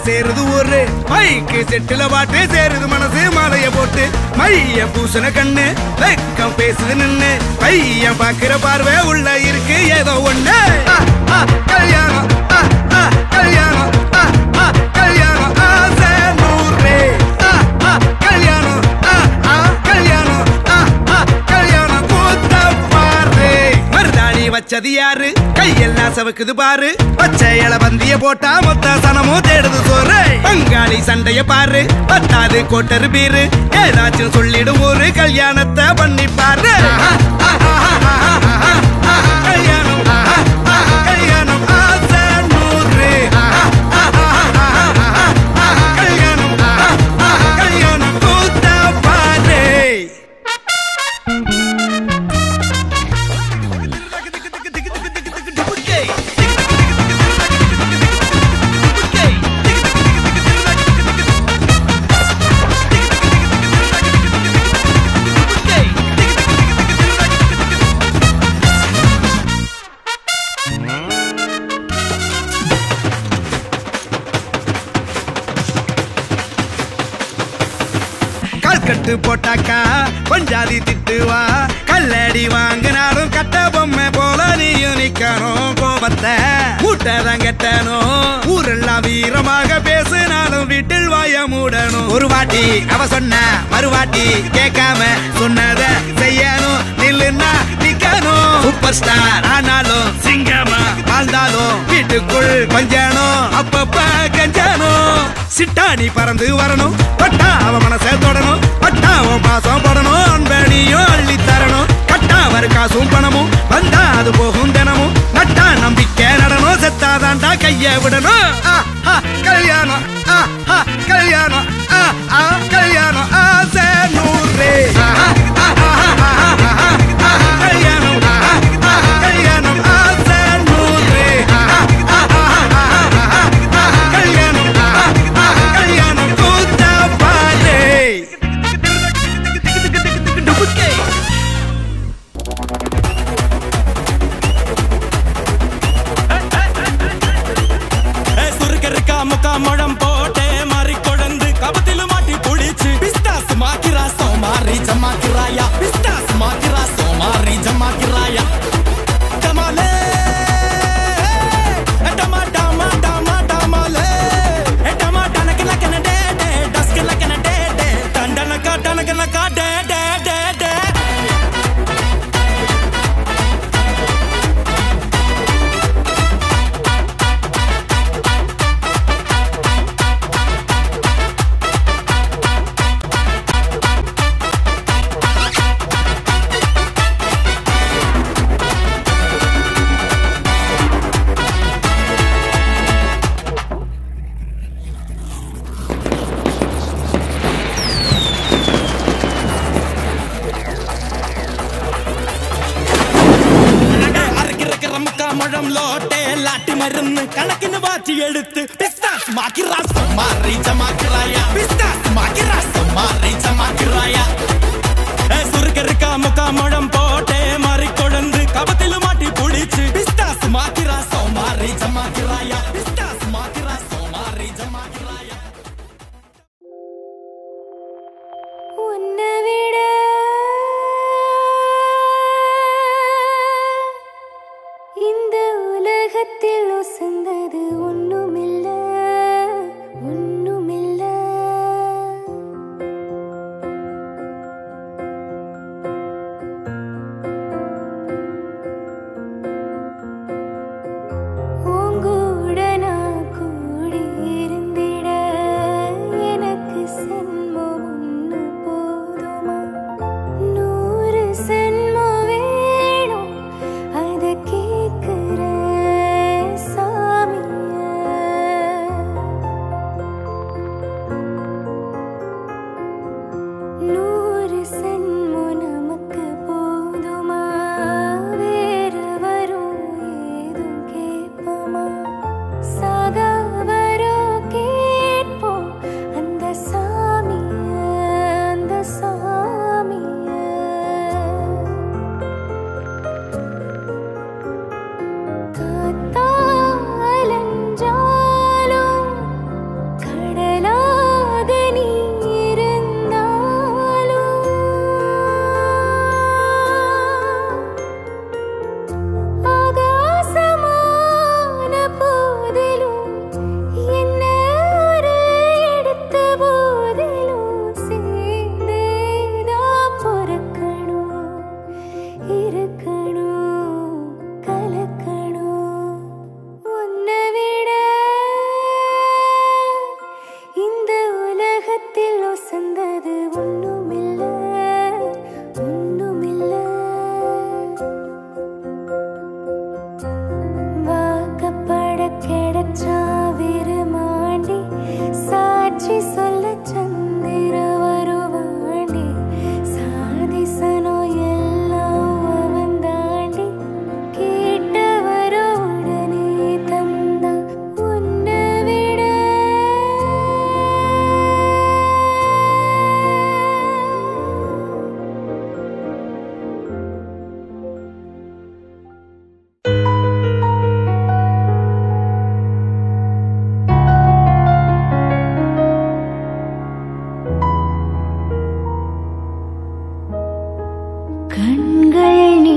சேருது ஊரு மைக்கு செட்டுல பாட்டு சேருது மனசு மாலைய போட்டு மைய பூசன கண்ணு வெக்கம் பேசுது நின்னு பையன் பாக்குற பார்வை உள்ள இருக்கு ஏதோ ஒண்ணு கல்யாணம் கல்யாணம் கல்யாணம் ஆசை நூறு கல்யாணம் கல்யாணம் கல்யாணம் கூத்த பாரு மருதாணி வச்சது யாரு கையெல்லாம் சவுக்குது பாரு பச்சை இல பந்திய போட்டா மொத்த சனமும் தேடுது சோறு பங்காளி சண்டைய பாரு பத்தாது கோட்டரு பீரு ஏதாச்சும் சொல்லிடும் ஒரு கல்யாணத்தை பண்ணி பாரு கல்யாணம் கல்யாணம் ஆசை நூறு கல்யாணம் கல்யாணம் கூத்த பாரு கட்டு போட்டாக்கா பஞ்சாதி திட்டுவா கல்லடி வாங்கினாலும் கட்ட பொம்மை போல நீயும் நிக்கணும் கோபத்தை கூட்டதான் கெட்டணும் ஊரெல்லாம் வீரமாக பேசினாலும் வீட்டில் வாய மூடணும் ஒரு வாட்டி அவ சொன்ன மறுவாட்டி கேட்காம சொன்னத செய்யணும் நில்லுன்னா நிக்கணும் சூப்பர் ஸ்டார் ஆனாலும் சிங்கமா வாழ்ந்தாலும் வீட்டுக்குள் கொஞ்சணும் அப்பப்ப கஞ்சணும் சிட்டாணி பறந்து வரணும் பட்டா அவ மனசை தொடணும் பட்டாவும் பாசம் படணும் அன்பனியும் அள்ளி தரணும் கட்டா வரு காசும் பணமும் வந்தா அது போகும் தினமும் நட்டா நம்பிக்கை நடணும் செத்தாதாண்டா கைய விடணும் கல்யாணம் கல்யாணம் கல்யாணம் ஆசை நூறு கல்யாணம் கல்யாணம் ஆசை நூறு கல்யாணம் கல்யாணம் கூத்த பாரு சுருக்கருக்கா முக்கா முழம் போட்டே மாறி கொழுந்து கபத்தில மாட்டி புடிச்சு பிஸ்தாஸ் மாக்கிரா சோமாரி ஜமாக்கிராயா பிஸ்தாஸ் மாக்கிரா சோமாரி ஜமாக்கிராயா டமாலே டமா டமா டமா டமாலே டமா டனக்கல கனடே டஸ்கல கனடே டண்டனக்கா டனக்கனக்கா டே டே டே டே முழம் லோட்டே லாட்டி மருந்து கணக்கின்னு வாச்சி எடுத்து பிஸ்தாஸ் மாக்கிரா சோமாரி ஜமாக்கிராயா பிஸ்தாஸ் மாக்கிரா சோமாரி ஜமாக்கிராயா சுருக்கருக்கா முக்கா முழம் போட்டே மாறி கொழுந்து கபத்தில மாட்டி புடிச்சு பிஸ்தாஸ் மாக்கிரா சோமாரி ஜமாக்கிராயா பிஸ்தாஸ் மாக்கிரா சோமாரி ஜமாக்கிராயா இந்த உலகத்தில் உசந்தது ஒண்ணுமில்ல ஒண்ணுமில்ல உங்கூட இருக்கணும் கலக்கணும் உன்னை விட இந்த உலகத்தில் ஒசந்தது ஒண்ணுமில்ல ஒண்ணுமில்ல வாக்கப்பட கிடைச்சா விருமாண்டி சாட்சி சொல்ல சந்திர வருவாண்டி சாதிசனோ எல்லாம் அவன் தாண்டி கேட்டவர உடனே தந்தா உன்னை விட கண்கள்